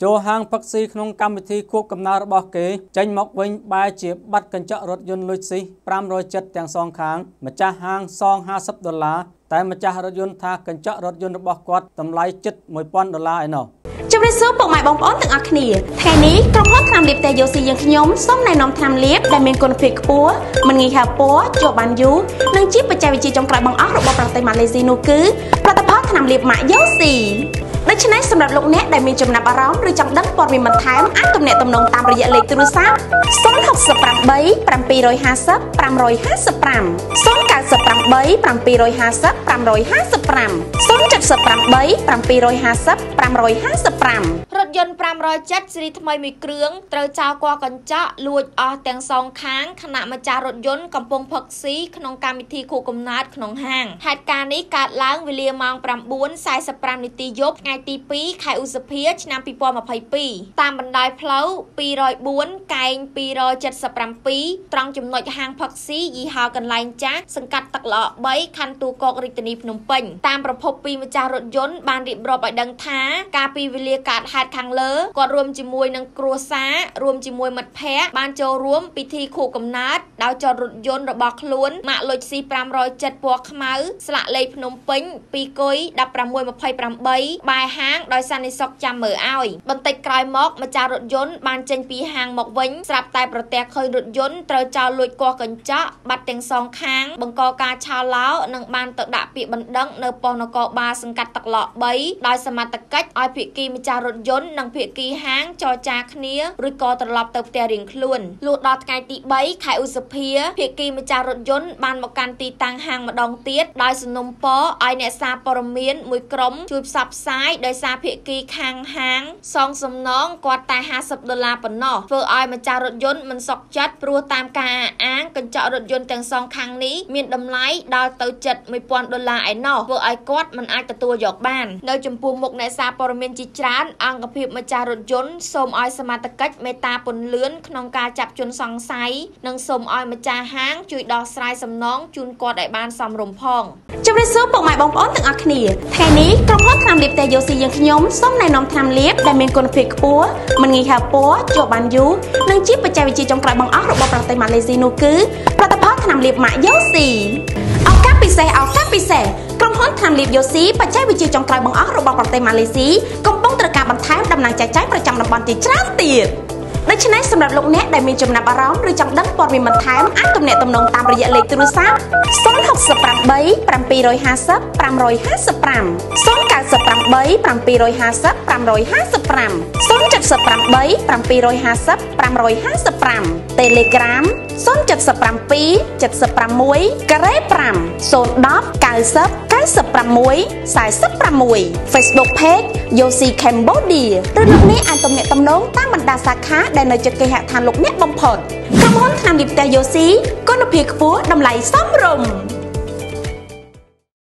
ចូលហាងផឹកស៊ីក្នុងកម្មវិធីគួបកំណើរបស់គេចេញមកវិញបែរជាបាត់កញ្ចក់រថយន្តលុយស៊ី570ទាំងសងខាងម្ចាស់ហាងសង$50តែម្ចាស់រថយន្តថាកញ្ចក់រថយន្តរបស់គាត់តម្លៃជិត$1000ឯណោះជម្រាបសួរពុកម៉ែបងប្អូនទាំងអស់គ្នាថ្ងៃនេះក្រុមហ៊ុនថ្នាំលាបតែយោស៊ីយើងខ្ញុំសូមណែនាំថ្នាំលាបដែលមានគុណភាពខ្ពស់មិនងាយហើរពណ៌ជាប់បានយូរនិងជាបច្ចេកវិទ្យាចុងក្រោយបង្អស់របស់ប្រទេសម៉ាឡេស៊ីនោះគឺផលិតផលថ្នាំលាបម៉ាក់យោស៊ីដូច្នេះសម្រាប់លោកអ្នកដែលមានចំណាប់អារម្មណ៍ឬចង់ដឹងព័ត៌មានបន្ថែមអាចទំនាក់ទំនងតាមរយៈលេខទូរស័ព្ទ068 750 555 098 750 555 078 750 555រថយន្ត507ស៊េរីថ្មីមួយគ្រឿងត្រូវចោលគល់កញ្ចក់លួចអស់ទាំងសងខាងខណៈម្ចាស់រថយន្តកំពុងផឹកស៊ីក្នុងកម្មវិធីខួបកំណើតក្នុងហាងហេតុការណ៍នេះកើតឡើងវេលាម៉ោង 9:45 នាទីយប់ថ្ងៃទី 2 ខែឧសភាឆ្នាំ 2022 តាមបណ្ដោយផ្លូវ 204 កែង 277 ត្រង់ចំណុចហាងផឹកស៊ីយីហោកន្លែងចាស់សង្កាត់ទឹកល្អ3ខណ្ឌទូកករាជធានីភ្នំពេញតាមប្រភពពីម្ចាស់រថយន្តបានរៀបរាប់ឲ្យដឹងថាកាលពីវេលាកើតហេតុខាងលើគាត់រួមជាមួយនឹងគ្រួសាររួមជាមួយមិត្តភ័ក្តិបានចូលរួមពិធីខួបកំណើតដោយចតរថយន្តរបស់ខ្លួនម៉ាកលុចស៊ី507ពណ៌ខ្មៅស្លាកលេខភ្នំពេញ2គុយ1628បែរហាងដោយសន្និសុខចាំមើលឲ្យបន្តិចក្រោយមកម្ចាស់រថយន្តបានចេញពីហាងមកវិញស្រាប់តែប្រទះឃើញរថយន្តត្រូវចោលលួចគល់កញ្ចក់បាត់ទាំងសងខាងបង្កការឆោឡោនិងបានទៅដាក់ពាក្យបណ្ដឹងនៅប៉ុស្តិ៍នគរបាលសង្កាត់ទឹកឡ3ដោយសមត្ថកិច្ចឲ្យភាគីម្ចាស់រថយន្តនិងភាគីហាងចរចាគ្នាឬក៏ត្រឡប់ទៅផ្ទះរៀងខ្លួនលុះដល់ថ្ងៃទី3ខែឧសភាភាគីម្ចាស់រថយន្តបានមកកាន់ទីតាំងហាងម្ដងទៀតដោយសំណុំពរឲ្យអ្នកសារព័ត៌មានមួយក្រុមជួយផ្សព្វផ្សាយដោយសារភាគីខាងហាងសងសំណងគាត់តែ$50ប៉ុណ្ណោះធ្វើឲ្យម្ចាស់រថយន្តមិនសុខចិត្តព្រោះតាមការអាងកញ្ចក់រថយន្តទាំងសងខាងនេះមានតម្លៃដល់ទៅជិត$1000ឯណោះធ្វើឲ្យគាត់មិនអាចទទួលយកបាននៅចំពោះមុខអ្នកសារព័ត៌មានជាច្រើនអង្គភាពម្ចាស់រថយន្តសូមឲ្យសមត្ថកិច្ចមេត្តាពន្លឿនក្នុងការចាប់ជនសង្ស័យនិងសូមឲ្យម្ចាស់ហាងជួយដោះស្រាយសំណងជូនគាត់ឲ្យបានសមរម្យផងជម្រាបសួរពុកម៉ែបងប្អូនទាំងអស់គ្នាថ្ងៃនេះក្រុមហ៊ុនថ្នាំលាបតែយោស៊ីយើងខ្ញុំសូមណែនាំថ្នាំលាបដែលមានគុណភាពខ្ពស់មិនងាយហើរពណ៌ជាប់បានយូរនិងជាបច្ចេកវិទ្យាចុងក្រោយបង្អស់របស់ប្រទេសម៉ាឡេស៊ីនោះគឺផលិតផលថ្នាំលាបម៉ាក់យោស៊ីឱកាសពិសេសក្រុមហ៊ុនថ្នាំលាបយោស៊ីបច្ចេកវិទ្យាចុងក្រោយបង្អស់របស់ប្រទេសម៉ាឡេស៊ីកំពុងត្រូវការបន្ថែមដំណើរចែកចាយប្រចាំតំបន់ជាច្រើនទៀតដូច្នេះសម្រាប់លោកអ្នកដែលមានចំណាប់អារម្មណ៍ឬចង់ដឹងព័ត៌មានបន្ថែមអាចទំនាក់ទំនងតាមរយៈលេខទូរស័ព្ទ068 750 555 098 750 555 078 750 555 Telegram 077 76 5 010 90 96 46 Facebook Page Yosi Cambodia ឬលោកអ្នកអាចទំនាក់ទំនងតាមបណ្ដាសាខាដែលនៅជិតគេហដ្ឋានលោកអ្នកបំផុតក្រុមហ៊ុនថ្នាំលាបតែយោស៊ីគុណភាពខ្ពស់តម្លៃសមរម្យ